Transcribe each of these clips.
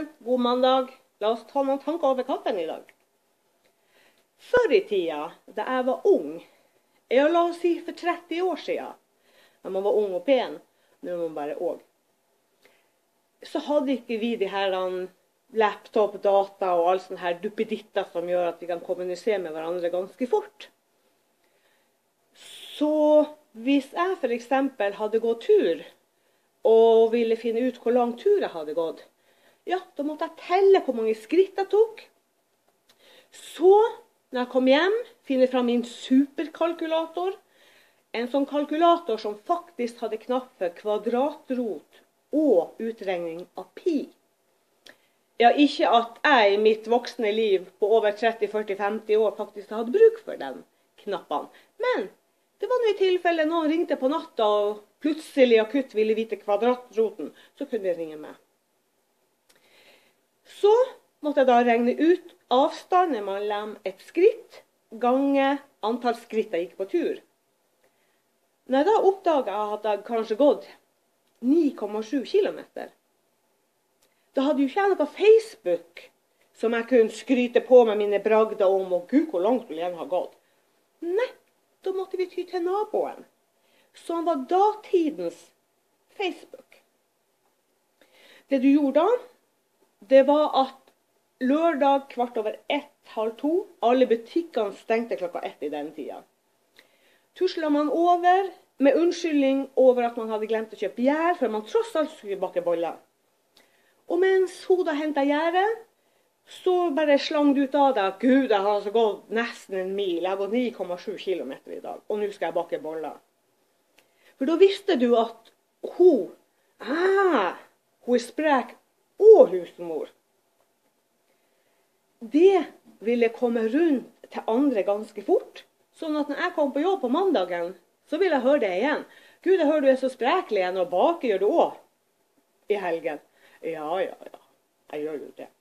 sammen, god mandag. La oss ta noen tanker over kaffen i dag. Før i tida, da jeg var ung, la oss si for 30 år siden, da man var ung og pen, nå er man bare også, så hadde ikke vi de her laptop, data og all sånne her duppeditter som gjør at vi kan kommunisere med hverandre ganske fort. Så hvis jeg for eksempel hadde gått tur, og ville finne ut hvor lang tur jeg hadde gått, ja, da måtte jeg telle hvor mange skritt jeg tok. Så, når jeg kom hjem, finne fram min superkalkulator, en sånn kalkulator som faktisk hadde knapp for kvadratrot og utregning av pi. Ja, ikke at jeg i mitt voksne liv på over 30, 40, 50 år faktisk hadde bruk for den knappen. Men det var noe i tilfelle noen ringte på natta og plutselig akutt ville vite kvadratroten, så kunne de ringe meg. Så måtte jeg da regne ut avstanden mellom et skritt gange antall skritt jeg gikk på tur. Når jeg da oppdaget at jeg kanskje gått 9,7 kilometer, da hadde jo ikke jeg noe Facebook som jeg kunne skryte på med mine bragder om, og Gud, hvor langt vil jeg ha gått. Nei, da måtte vi ty til naboen, som var datidens Facebook. Det du gjorde da, det var at lørdag 1:15, 1:30, alle butikkene stengte klokka 1 i den tida. Tuslet man over med unnskyldning over at man hadde glemt å kjøpe gjær, for man tross alt skulle bake boller. Og mens hun da hentet gjæret, så bare slang du ut av deg, Gud, jeg har altså gått nesten en mil, jeg har gått 9,7 kilometer i dag, og nå skal jeg bake boller. For da visste du at hun er sprek og husmor. Det ville komme rundt til andre ganske fort, sånn at når jeg kom på jobb på mandagen, så ville jeg høre det igjen. Gud, jeg hører du er så sprekelig igjen, og bake gjør du også i helgen. Ja, jeg gjør jo det.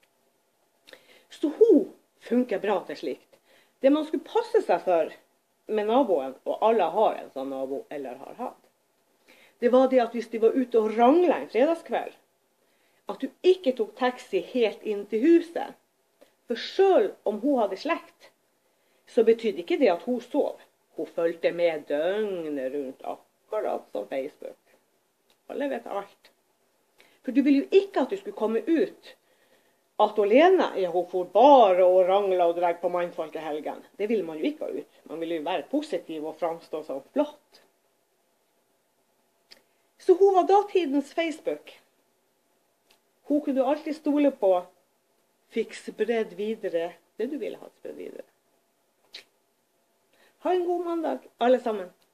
Så hun funker bra til slikt. Det man skulle passe seg for med naboen, og alle har en sånn nabo, eller har hatt, det var det at hvis de var ute og ranglet en fredagskveld, at du ikke tok taxi helt inn til huset. For selv om hun hadde slekt, så betydde ikke det at hun sov. Hun fulgte med døgnet rundt, akkurat som Facebook. Alle vet alt. For du ville jo ikke at du skulle komme ut at Lena, hun får bare å rangle og dregge på mannfolk i helgen. Det ville man jo ikke ha ut. Man ville jo være positiv og framstå som flott. Så hun var datidens Facebook. Hun kunne du alltid stole på, fikk spredd videre det du ville ha spredd videre. Ha en god mandag, alle sammen.